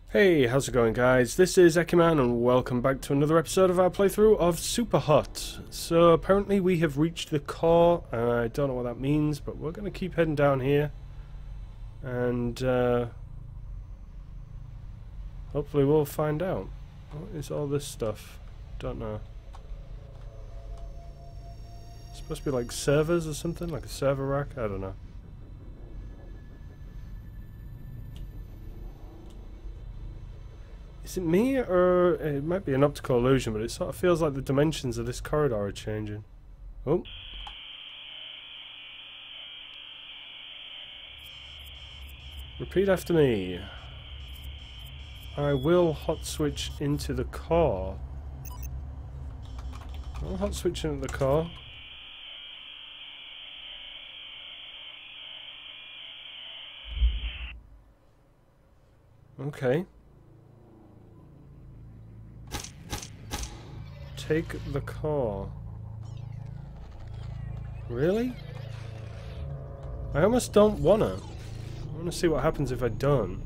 Hey, how's it going, guys? This is Eckyman and welcome back to another episode of our playthrough of SUPERHOT. So apparently we have reached the core. I don't know what that means, but we're going to keep heading down here. And hopefully we'll find out. What is all this stuff? Don't know. It's supposed to be like servers or something? Like a server rack? I don't know. Is it me, or it might be an optical illusion, but it sort of feels like the dimensions of this corridor are changing. Oh. Repeat after me. I will hot switch into the core. I'll hot switch into the core. Okay. Take the car. Really? I almost don't wanna. I wanna see what happens if I don't.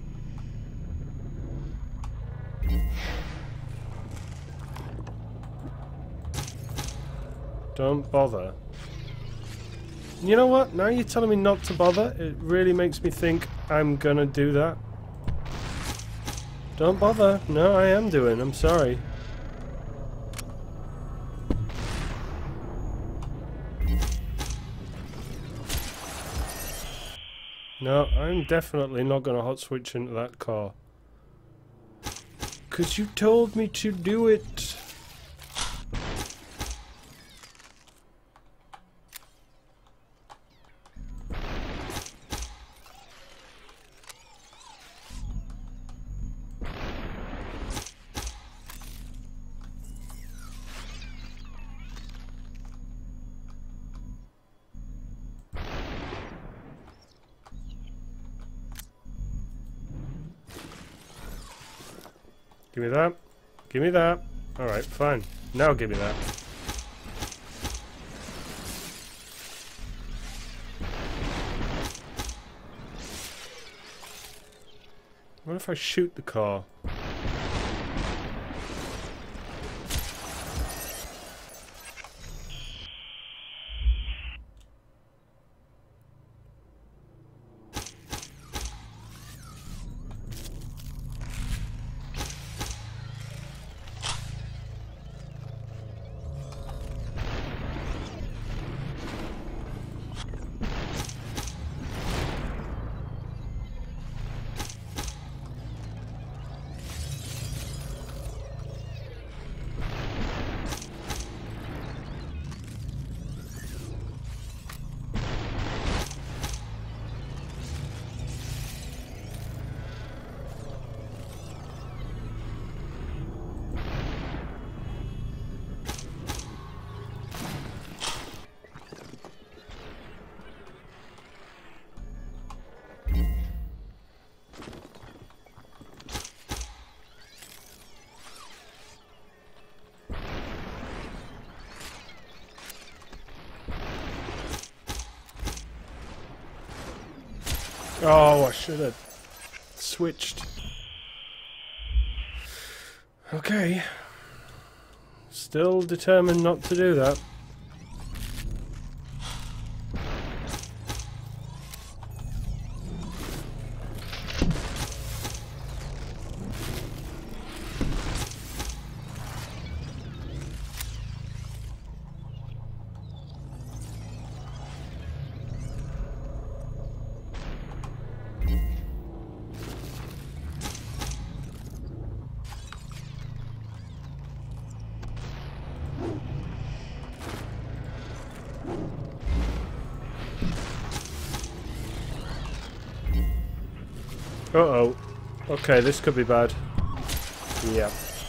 Don't bother. You know what? Now you're telling me not to bother, it really makes me think I'm gonna do that. Don't bother. No, I am doing. I'm sorry. No, I'm definitely not going to hot switch into that car. 'Cause you told me to do it. Give me that. Give me that. Alright, fine. Now give me that. What if I shoot the car? Oh, I should have switched. Okay. Still determined not to do that. Uh-oh. Okay, this could be bad. Yeah.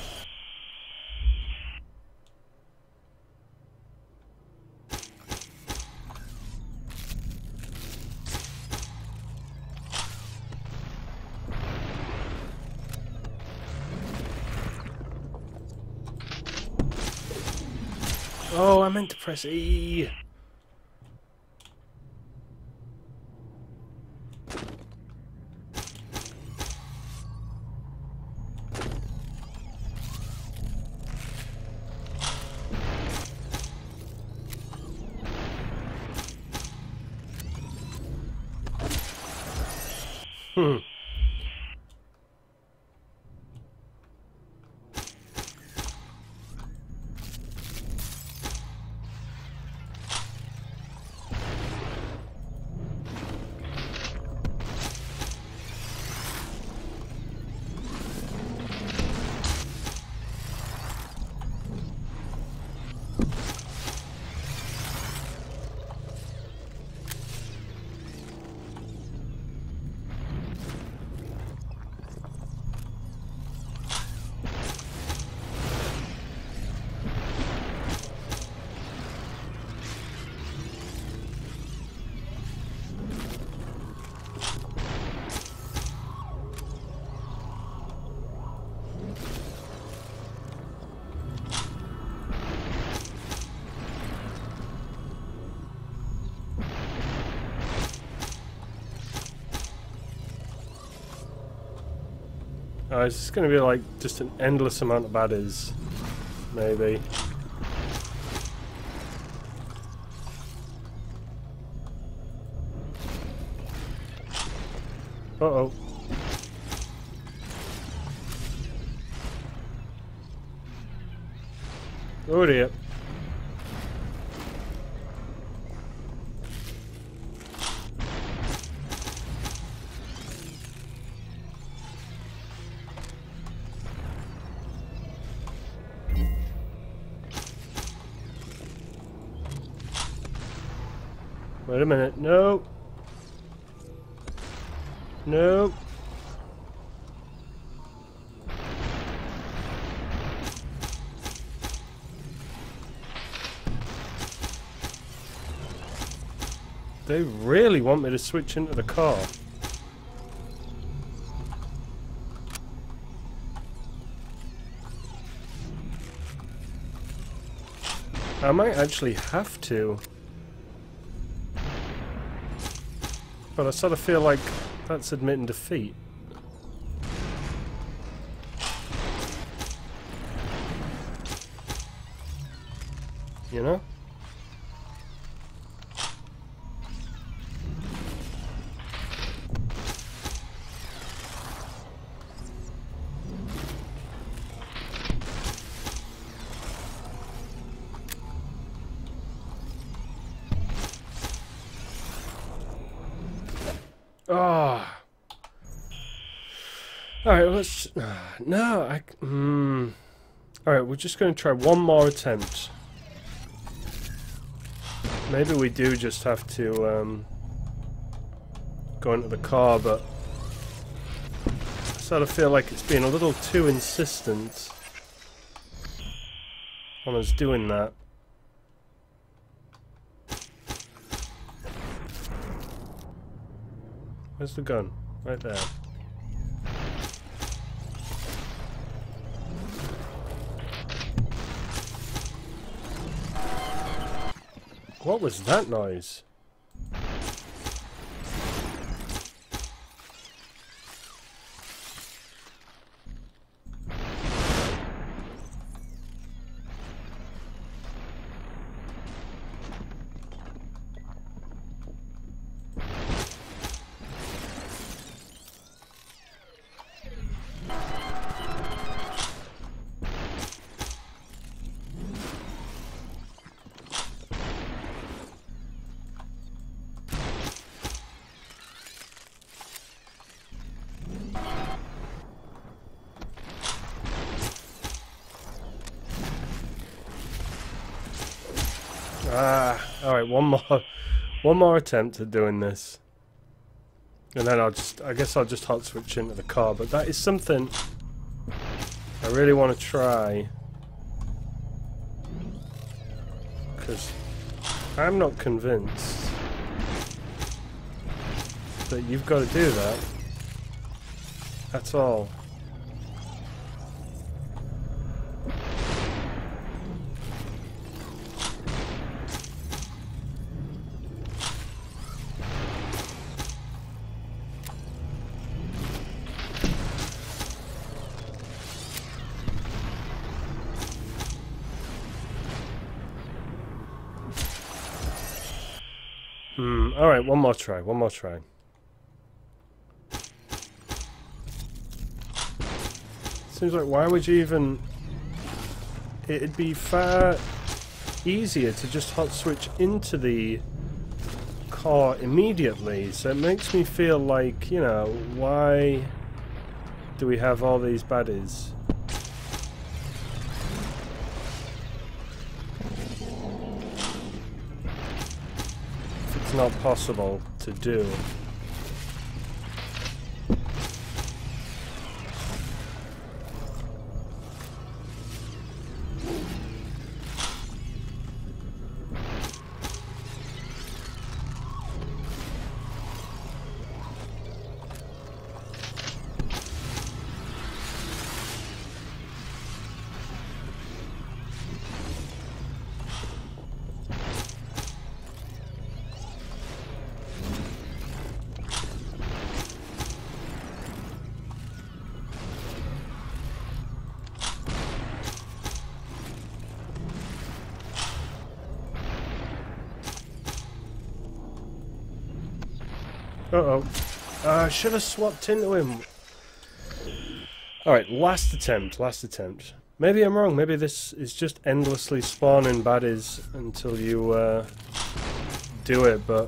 Oh, I meant to press E. Hmm. It's just going to be like just an endless amount of baddies, maybe. Uh-oh. Oh dear. Wait a minute. No. No. They really want me to switch into the car. I might actually have to. But I sort of feel like that's admitting defeat. You know? Ah. Alright, let's... No, Alright, we're just going to try one more attempt. Maybe we do just have to go into the car, but I sort of feel like it's being a little too insistent on us doing that. Where's the gun? Right there. What was that noise? Alright, one more attempt at doing this. And then I guess I'll just hot switch into the car, but that is something I really want to try. Because I'm not convinced that you've got to do that at all. Alright, one more try. seems like, why would you even... It'd be far easier to just hot switch into the core immediately, so it makes me feel like, you know, why do we have all these baddies? If it's not possible to do. Uh-oh. I should have swapped into him. Alright, last attempt, last attempt. Maybe I'm wrong, maybe this is just endlessly spawning baddies until you do it, but...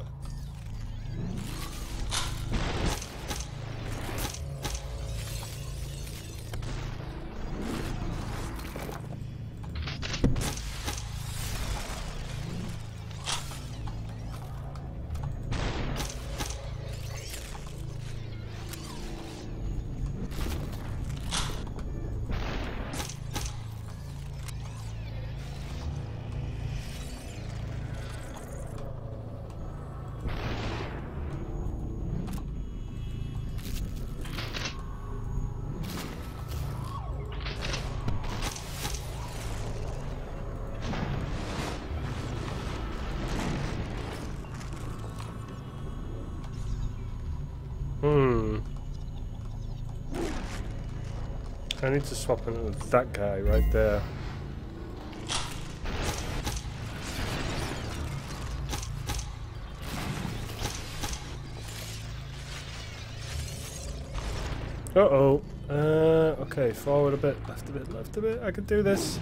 I need to swap in with that guy right there. Uh-oh. Okay, forward a bit, left a bit, left a bit. I could do this.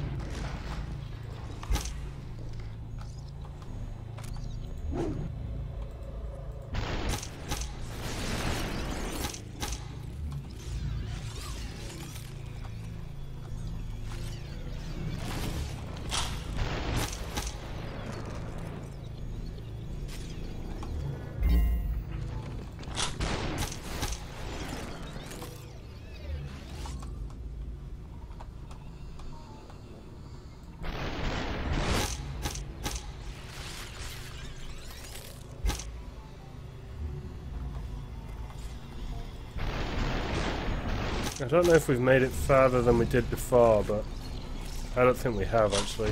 I don't know if we've made it farther than we did before, but I don't think we have actually.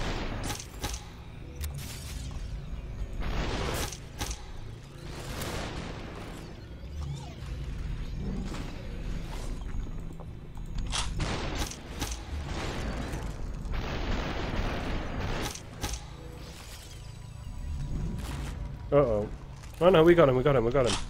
Uh-oh. Oh no, we got him, we got him, we got him.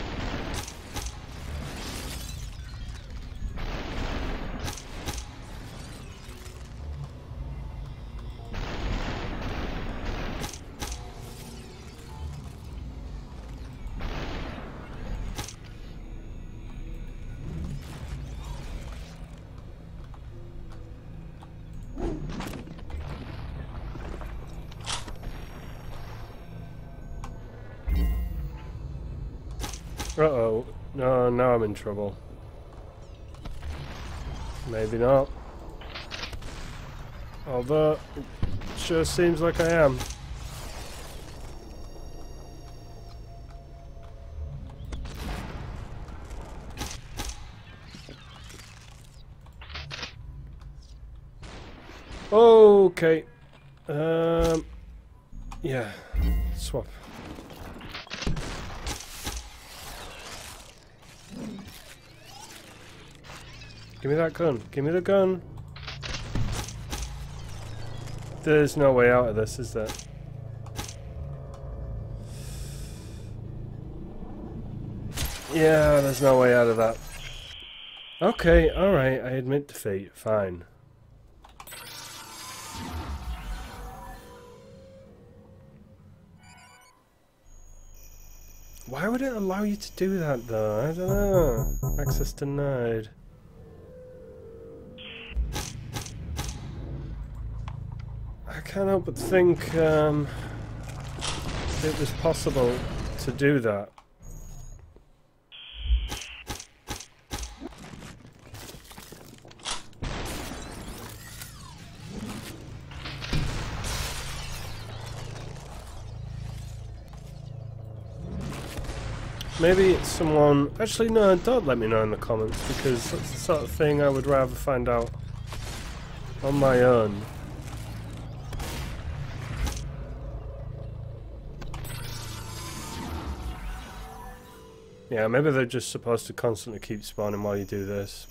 Uh-oh. No, now I'm in trouble. Maybe not. Although, it sure seems like I am. Okay. Yeah. Swap. Give me that gun. Give me the gun. There's no way out of this, is there? Yeah, there's no way out of that. Okay, alright, I admit defeat. Fine. Why would it allow you to do that, though? I don't know. Access denied. I can't help but think it was possible to do that. Maybe it's someone... Actually, no, don't let me know in the comments, because that's the sort of thing I would rather find out on my own. Yeah, maybe they're just supposed to constantly keep spawning while you do this.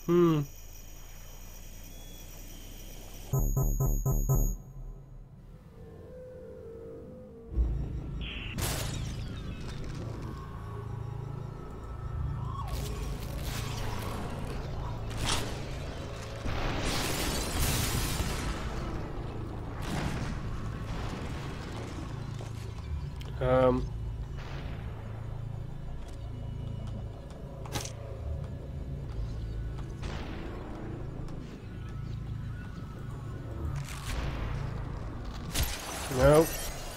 Nope.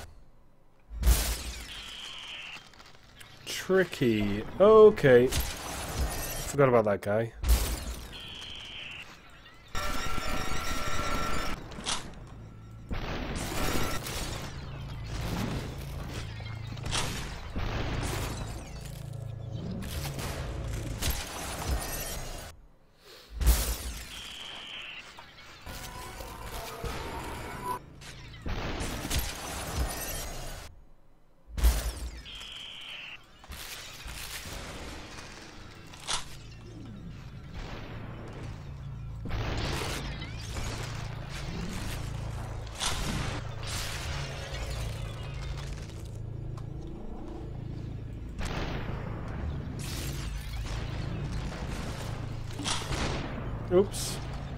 Tricky. Okay. Forgot about that guy. Oops.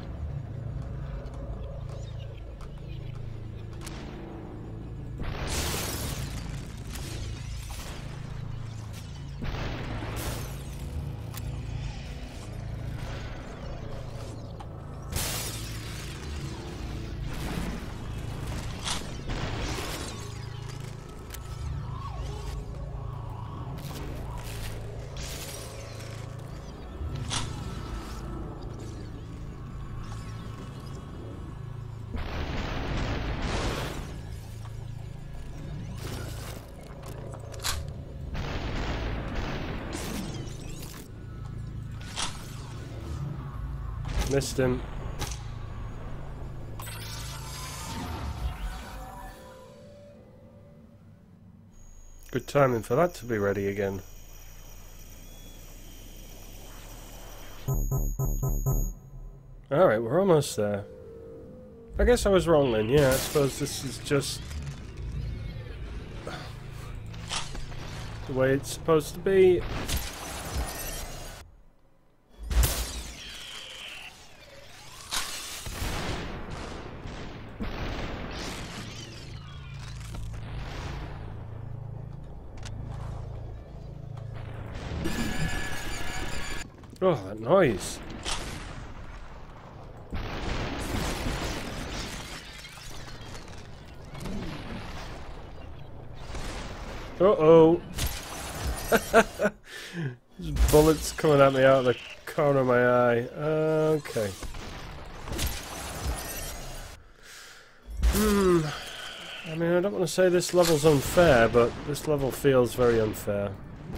Missed him. Good timing for that to be ready again. Alright, we're almost there. I guess I was wrong then, yeah, I suppose this is just the way it's supposed to be. Oh, that noise. Uh-oh. There's bullets coming at me out of the corner of my eye. Okay. I mean, I don't want to say this level's unfair, but this level feels very unfair.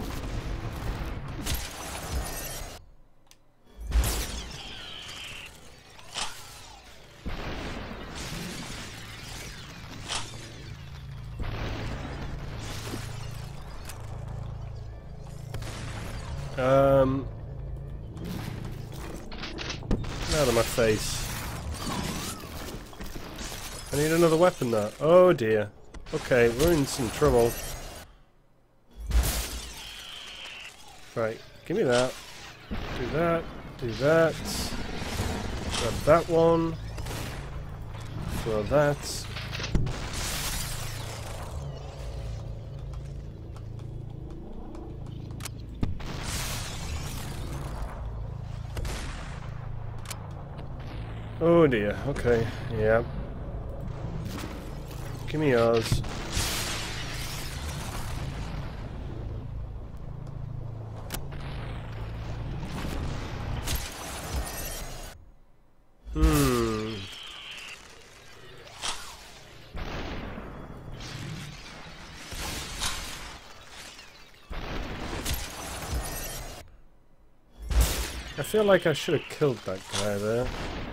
Out of my face. I need another weapon though. Oh dear. Okay, we're in some trouble. Right, give me that. Do that. Do that. Grab that one. Throw that. Oh dear, okay, yeah. Give me yours. I feel like I should have killed that guy there.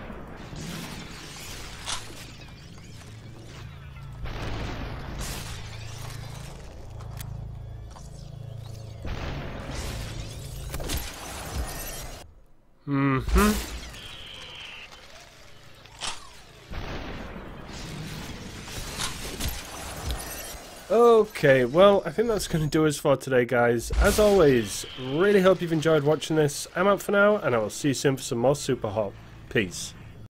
Okay, well, I think that's going to do us for today, guys. As always, really hope you've enjoyed watching this. I'm out for now, and I will see you soon for some more Super Hot. Peace.